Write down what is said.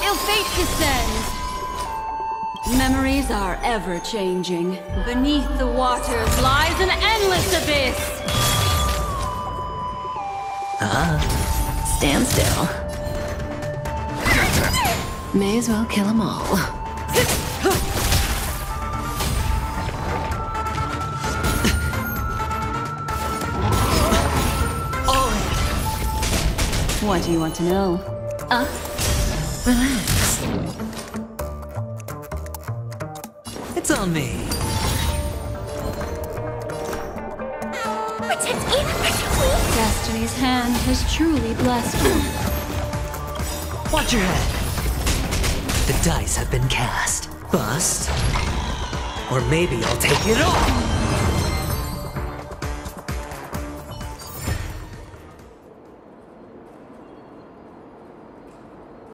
Till fate descends. Memories are ever-changing. Beneath the waters lies an endless abyss. Stand still. May as well kill them all. What do you want to know? Relax. It's on me. Destiny's hand has truly blessed you. Watch your head. The dice have been cast. Bust. Or maybe I'll take it all.